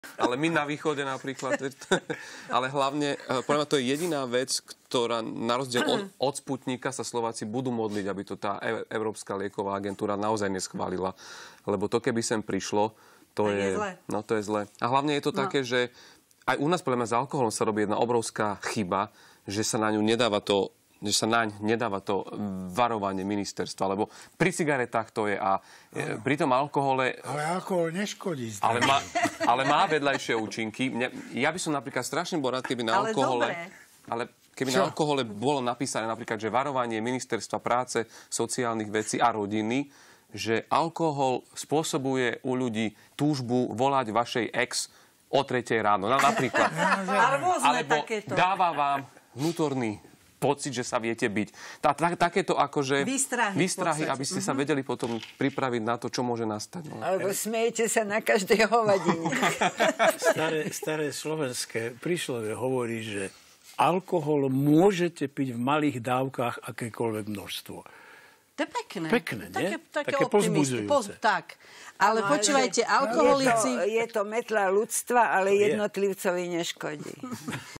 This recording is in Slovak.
Ale my na východe napríklad, ale hlavne, podľa mňa to je jediná vec, ktorá na rozdiel od Sputnika sa Slováci budú modliť, aby to tá Európska lieková agentúra naozaj neschválila. Lebo to, keby sem prišlo, to je zle. No to je zle. A hlavne je to také, že aj u nás podľa mňa s alkoholom sa robí jedna obrovská chyba, že sa naň nedáva to varovanie ministerstva, lebo pri cigaretách to je a pri tom alkohole... Ale alkohol neškodí. Ale má vedľajšie účinky. Ja by som napríklad strašne bol rád, keby na alkohole... Ale keby na alkohole bolo napísané napríklad, že varovanie ministerstva práce, sociálnych vecí a rodiny, že alkohol spôsobuje u ľudí túžbu volať vašej ex o 3:00 ráno. Napríklad. Alebo dáva vám vnútorný pocit, že sa viete byť. Takéto akože výstrahy, aby ste sa vedeli potom pripraviť na to, čo môže nastať. No. Alebo smejete sa na každej hovadine. Staré slovenské príslovie hovorí, že alkohol môžete piť v malých dávkach akékoľvek množstvo. To je pekné. Pekné, nie? Také povzbudzujúce. Tak. Ale počúvajte, alkoholici... Je to metla ľudstva, ale jednotlivcovi neškodí.